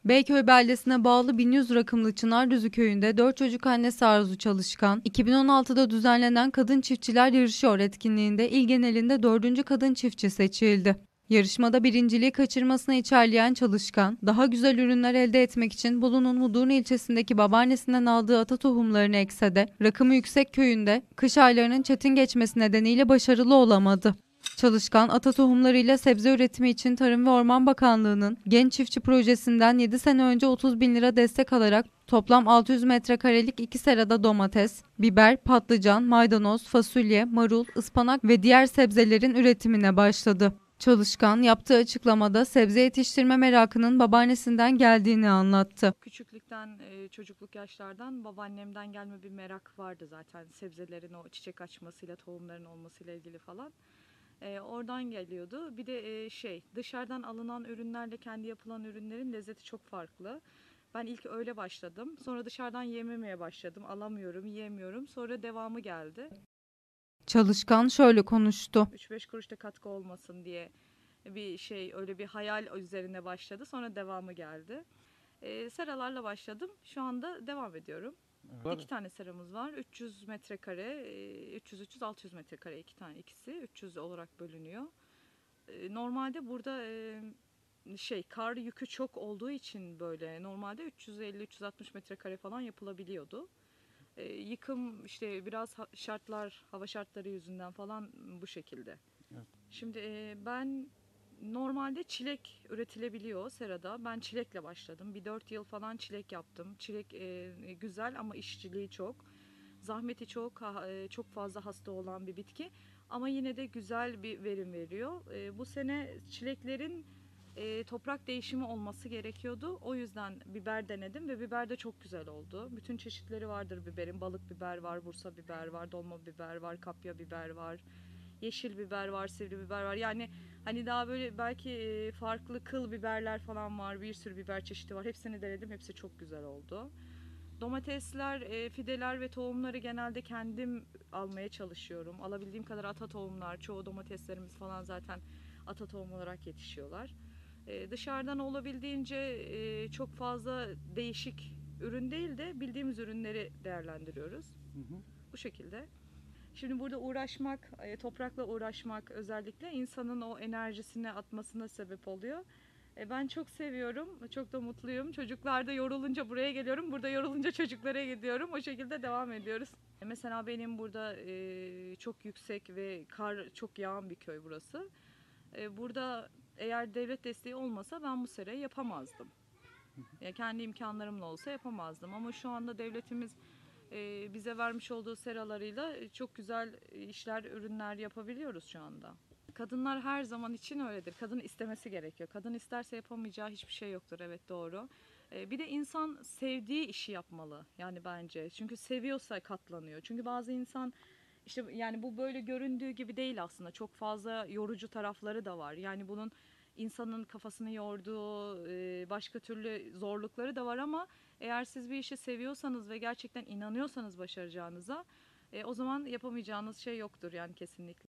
Beyköy beldesine bağlı 1100 rakımlı Çınardüzü köyünde 4 çocuk annesi Arzu Çalışkan, 2016'da düzenlenen Kadın Çiftçiler Yarışıyor etkinliğinde il genelinde 4. kadın çiftçi seçildi. Yarışmada birinciliği kaçırmasına içerleyen Çalışkan, daha güzel ürünler elde etmek için Bolu'nun Mudurnu ilçesindeki babaannesinden aldığı ata tohumlarını ekse de rakımı yüksek köyünde kış aylarının çetin geçmesi nedeniyle başarılı olamadı. Çalışkan, ata tohumlarıyla sebze üretimi için Tarım ve Orman Bakanlığı'nın Genç Çiftçi projesinden 7 sene önce 30 bin lira destek alarak toplam 600 metrekarelik 2 serada domates, biber, patlıcan, maydanoz, fasulye, marul, ıspanak ve diğer sebzelerin üretimine başladı. Çalışkan yaptığı açıklamada sebze yetiştirme merakının babaannesinden geldiğini anlattı. Küçüklükten, çocukluk yaşlardan babaannemden gelme bir merak vardı zaten. Sebzelerin o çiçek açmasıyla, tohumların olmasıyla ilgili falan. Oradan geliyordu. Bir de dışarıdan alınan ürünlerle kendi yapılan ürünlerin lezzeti çok farklı. Ben ilk öyle başladım. Sonra dışarıdan yememeye başladım. Alamıyorum, yiyemiyorum. Sonra devamı geldi. Çalışkan şöyle konuştu. 3-5 kuruşta katkı olmasın diye öyle bir hayal üzerine başladı. Sonra devamı geldi. Seralarla başladım. Şu anda devam ediyorum. Evet. 2 tane seramız var. 300 metrekare, 300-300-600 metrekare ikisi. 300 olarak bölünüyor. Normalde burada kar yükü çok olduğu için böyle normalde 350-360 metrekare falan yapılabiliyordu. Yıkım işte biraz hava şartları yüzünden falan bu şekilde. Evet. Şimdi ben normalde çilek üretilebiliyor serada. Ben çilekle başladım. Bir 4 yıl falan çilek yaptım. Çilek güzel ama işçiliği çok. Zahmeti çok, çok fazla hasta olan bir bitki. Ama yine de güzel bir verim veriyor. Bu sene çileklerin toprak değişimi olması gerekiyordu. O yüzden biber denedim ve biber de çok güzel oldu. Bütün çeşitleri vardır biberin. Balık biber var, Bursa biber var, dolma biber var, kapya biber var. Yeşil biber var, sivri biber var. Yani hani daha böyle belki farklı kıl biberler falan var. Bir sürü biber çeşidi var. Hepsini denedim. Hepsi çok güzel oldu. Domatesler, fideler ve tohumları genelde kendim almaya çalışıyorum. Alabildiğim kadar ata tohumlar, çoğu domateslerimiz falan zaten ata tohum olarak yetişiyorlar. Dışarıdan olabildiğince çok fazla değişik ürün değil de bildiğimiz ürünleri değerlendiriyoruz. Hı hı. Bu şekilde. Şimdi burada uğraşmak, toprakla uğraşmak özellikle insanın o enerjisini atmasına sebep oluyor. Ben çok seviyorum, çok da mutluyum. Çocuklar da yorulunca buraya geliyorum, burada yorulunca çocuklara gidiyorum. O şekilde devam ediyoruz. Mesela benim burada çok yüksek ve kar çok yağan bir köy burası. Burada eğer devlet desteği olmasa ben bu serayı yapamazdım. Ya kendi imkanlarımla olsa yapamazdım ama şu anda devletimiz bize vermiş olduğu seralarıyla çok güzel işler, ürünler yapabiliyoruz şu anda. Kadınlar her zaman için öyledir. Kadın istemesi gerekiyor. Kadın isterse yapamayacağı hiçbir şey yoktur. Evet, doğru. Bir de insan sevdiği işi yapmalı yani bence. Çünkü seviyorsa katlanıyor. Çünkü bazı insan işte yani bu böyle göründüğü gibi değil aslında. Çok fazla yorucu tarafları da var. Yani bunun insanın kafasını yorduğu başka türlü zorlukları da var ama eğer siz bir işi seviyorsanız ve gerçekten inanıyorsanız başaracağınıza o zaman yapamayacağınız şey yoktur yani kesinlikle.